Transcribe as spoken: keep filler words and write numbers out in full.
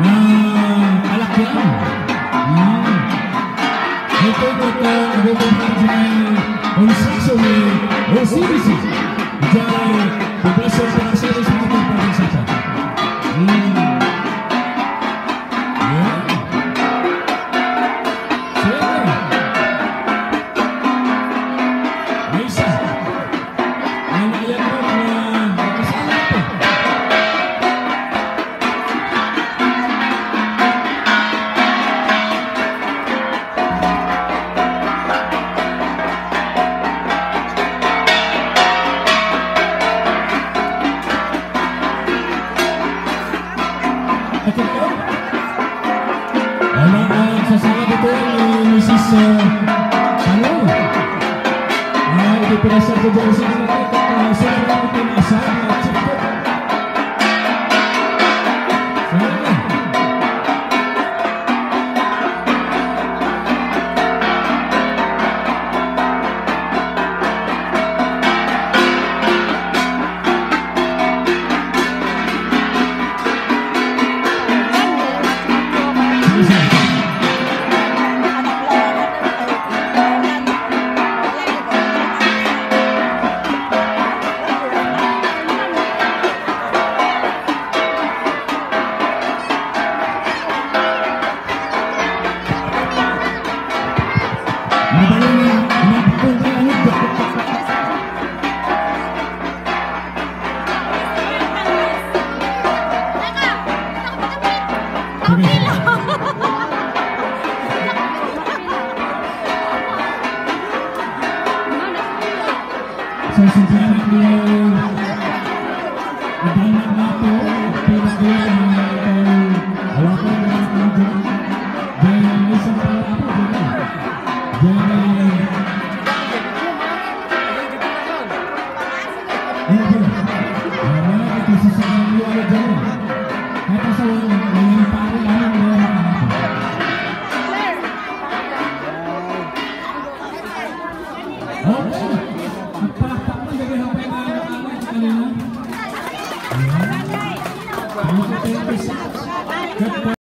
ng Alakyang. Hmm. Ito ito nagpupunta dyan construction ni O C B C dyan Poblacion Panaseros sa ating probinsya. Hmm. Yeah. Sige. May isa. Ang ayan mo na nakasama ito. Ano ang sasama dito ni Missus Ano? Ah, ito pinasal ko dyan sa mga at sila lang ito nasa at sila. Salamat. Okay.